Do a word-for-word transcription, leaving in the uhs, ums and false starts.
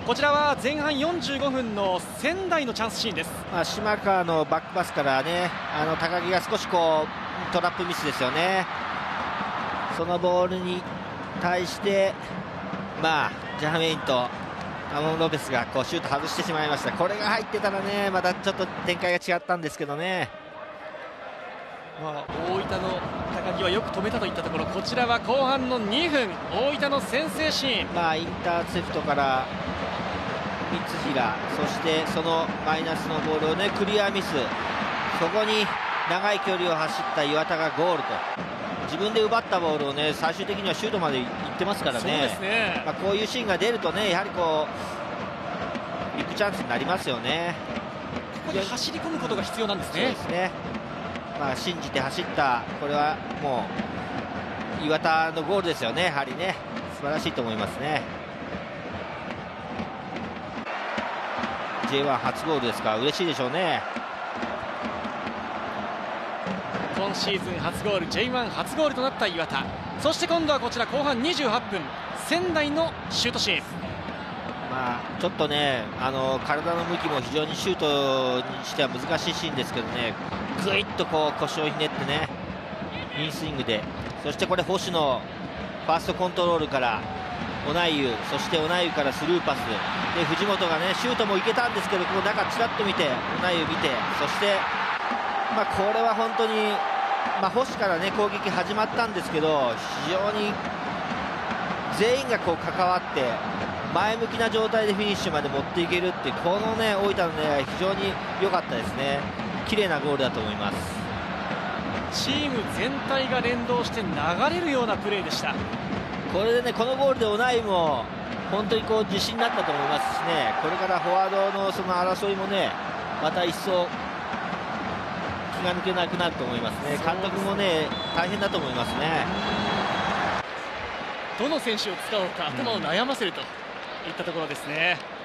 こちらは前半よんじゅうごふんの仙台のチャンスシーンです。 まあ、島川のバックパスからね、あの高木が少しこうトラップミスですよね。そのボールに対してまあジャハメインとアモンロペスがこうシュート外してしまいました。これが入ってたらね、またちょっと展開が違ったんですけどね。 まあ、大分の高木はよく止めたといったところ、こちらは後半のにふん、大分の先制シーン。 まあ、インターセプトから三平、そしてそのマイナスのボールをねクリアミス、そこに長い距離を走った岩田がゴールと、自分で奪ったボールをね最終的にはシュートまで行ってますからね。 そうですね。 まあ、こういうシーンが出るとね、やはりこうビッグチャンスになりますよね。 ここで走り込むことが必要なんですね。 そうですね。まあ、信じて走った、これはもう岩田のゴールですよね。やはりね素晴らしいと思いますね。 ジェイワン 初ゴールですから嬉しいでしょうね。 今シーズン初ゴール、 ジェイワン 初ゴールとなった岩田。そして今度はこちら後半にじゅうはっぷん、仙台のシュートシーン。 まあ、ちょっとねあの体の向きも非常にシュートにしては難しいシーンですけどね、ぐいっとこう腰をひねってねインスイングで、そしてこれ星のファーストコントロールからオナイユ、そしてオナイユからスルーパスで藤本がねシュートもいけたんですけど、こう中ちらっと見てオナイユ見て、そして、まあ、これは本当に、まあ、星からね攻撃始まったんですけど、非常に全員がこう関わって前向きな状態でフィニッシュまで持っていけるっていう、このね大分のね非常に良かったですね。綺麗なゴールだと思います。 チーム全体が連動して流れるようなプレーでした。 これでねこのゴールでオナイも本当にこう自信になったと思いますしね、これからフォワードのその争いもねまた一層気が抜けなくなると思いますね。監督もね大変だと思いますね。 どの選手を使おうか頭を悩ませるといったところですね。